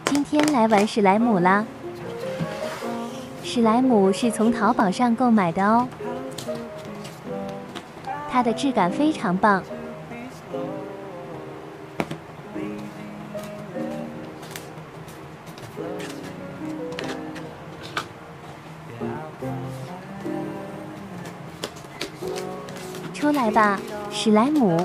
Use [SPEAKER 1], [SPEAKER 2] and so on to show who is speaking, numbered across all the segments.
[SPEAKER 1] 今天来玩史莱姆啦！史莱姆是从淘宝上购买的哦，它的质感非常棒。出来吧，史莱姆！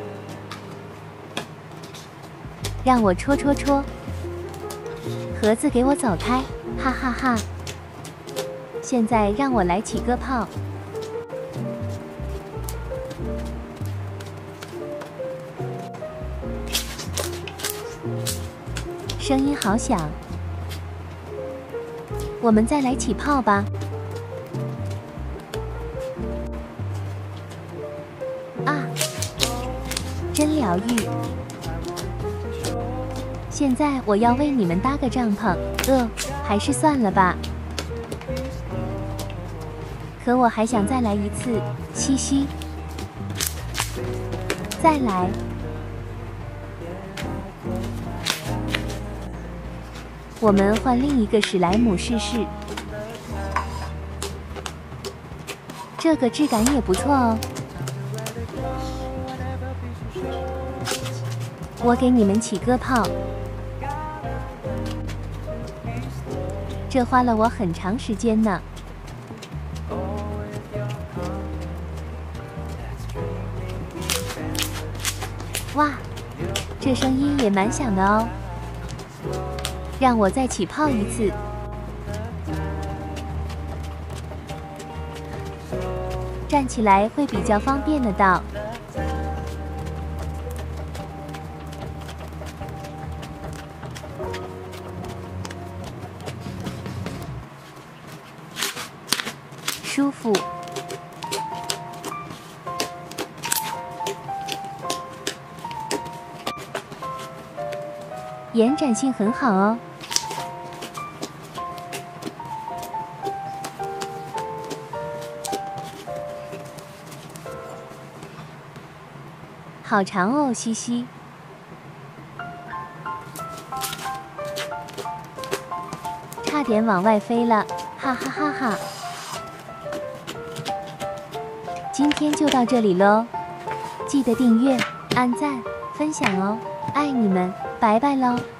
[SPEAKER 1] 让我戳戳戳！盒子给我走开！哈哈哈！现在让我来起个泡。声音好响。我们再来起泡吧。啊，真疗愈。现在我要为你们搭个帐篷，还是算了吧。可我还想再来一次，嘻嘻。再来。我们换另一个史莱姆试试，这个质感也不错哦。我给你们起个泡。这花了我很长时间呢。哇，这声音也蛮响的哦。让我再起泡一次。站起来会比较方便的到。舒服，延展性很好哦。好长哦，嘻嘻。差点往外飞了，哈哈哈哈。今天就到这里喽，记得订阅、按赞、分享哦，爱你们，拜拜喽。